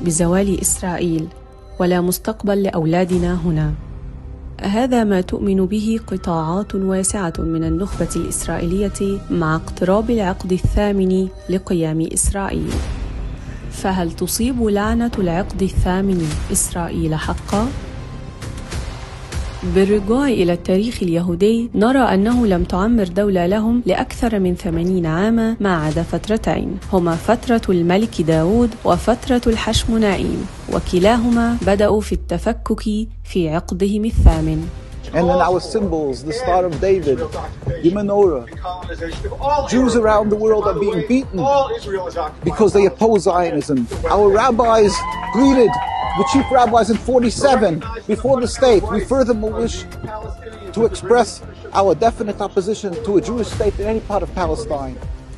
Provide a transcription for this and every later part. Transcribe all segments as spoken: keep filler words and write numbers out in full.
بزوال إسرائيل ولا مستقبل لأولادنا هنا. هذا ما تؤمن به قطاعات واسعة من النخبة الإسرائيلية مع اقتراب العقد الثامن لقيام إسرائيل. فهل تصيب لعنة العقد الثامن إسرائيل حقا؟ بالرجوع إلى التاريخ اليهودي نرى أنه لم تعمر دولة لهم لأكثر من ثمانين عاما ما عدا فترتين، هما فترة الملك داود وفترة الحشمونائيم، وكلاهما بدأوا في التفكك في عقدهم الثامن. And then our symbols, the Star of David, the menorah. Jews around the world are being beaten because they oppose Zionism. Our rabbis greeted the chief rabbis in forty-seven before the state. We furthermore wish to express our definite opposition to a Jewish state in any part of Palestine.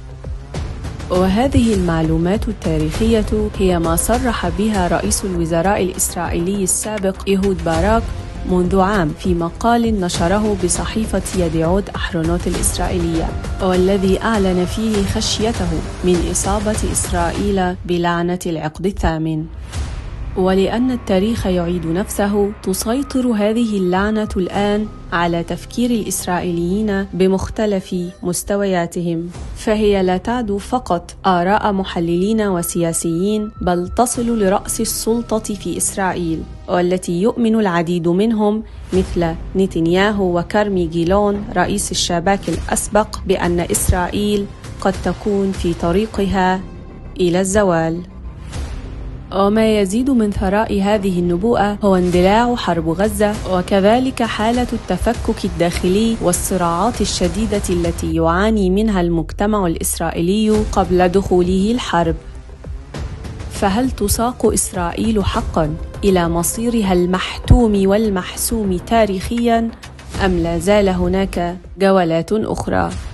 وهذه المعلومات التاريخية هي ما صرح بها رئيس الوزراء الإسرائيلي السابق إيهود باراك منذ عام في مقال نشره بصحيفة يدعوت أحرونوت الإسرائيلية، والذي أعلن فيه خشيته من إصابة إسرائيل بلعنة العقد الثامن. ولأن التاريخ يعيد نفسه، تسيطر هذه اللعنة الآن على تفكير الإسرائيليين بمختلف مستوياتهم، فهي لا تعد فقط آراء محللين وسياسيين، بل تصل لرأس السلطة في إسرائيل، والتي يؤمن العديد منهم مثل نتنياهو وكارمي جيلون رئيس الشباك الأسبق بأن إسرائيل قد تكون في طريقها إلى الزوال. وما يزيد من ثراء هذه النبوءة هو اندلاع حرب غزة، وكذلك حالة التفكك الداخلي والصراعات الشديدة التي يعاني منها المجتمع الإسرائيلي قبل دخوله الحرب. فهل تساق إسرائيل حقاً إلى مصيرها المحتوم والمحسوم تاريخياً، أم لا زال هناك جولات أخرى؟